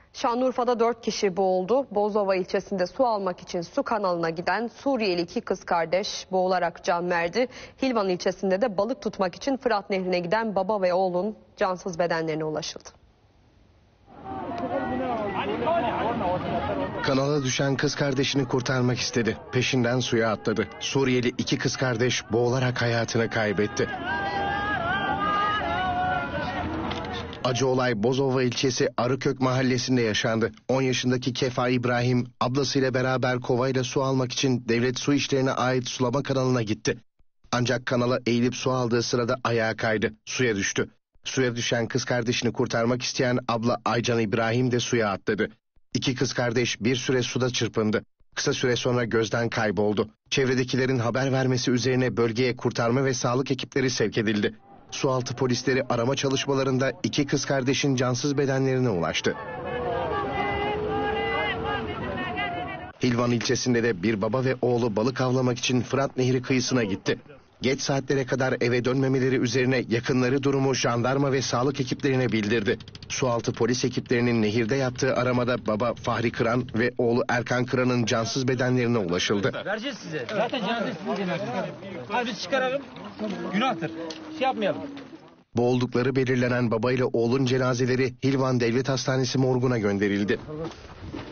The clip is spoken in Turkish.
Şanlıurfa'da 4 kişi boğuldu. Bozova ilçesinde su almak için su kanalına giden Suriyeli 2 kız kardeş boğularak can verdi. Hilvan ilçesinde de balık tutmak için Fırat Nehri'ne giden baba ve oğlun cansız bedenlerine ulaşıldı. Kanala düşen kız kardeşini kurtarmak istedi. Peşinden suya atladı. Suriyeli 2 kız kardeş boğularak hayatını kaybetti. Acı olay Bozova ilçesi Arıkök mahallesinde yaşandı. 10 yaşındaki Kefa İbrahim ablasıyla beraber kovayla su almak için devlet su işlerine ait sulama kanalına gitti. Ancak kanala eğilip su aldığı sırada ayağa kaydı. Suya düştü. Suya düşen kız kardeşini kurtarmak isteyen abla Aycan İbrahim de suya atladı. 2 kız kardeş bir süre suda çırpındı. Kısa süre sonra gözden kayboldu. Çevredekilerin haber vermesi üzerine bölgeye kurtarma ve sağlık ekipleri sevk edildi. Sualtı polisleri arama çalışmalarında 2 kız kardeşin cansız bedenlerine ulaştı. Hilvan ilçesinde de bir baba ve oğlu balık avlamak için Fırat Nehri kıyısına gitti. Geç saatlere kadar eve dönmemeleri üzerine yakınları durumu jandarma ve sağlık ekiplerine bildirdi. Sualtı polis ekiplerinin nehirde yaptığı aramada baba Fahri Kıran ve oğlu Erkan Kıran'ın cansız bedenlerine ulaşıldı. Vereceğiz size. Zaten cenaze sizin cenazeniz. Hadi biz çıkaralım. Günahtır. Şey yapmayalım. Boğuldukları belirlenen babayla oğlun cenazeleri Hilvan Devlet Hastanesi morguna gönderildi.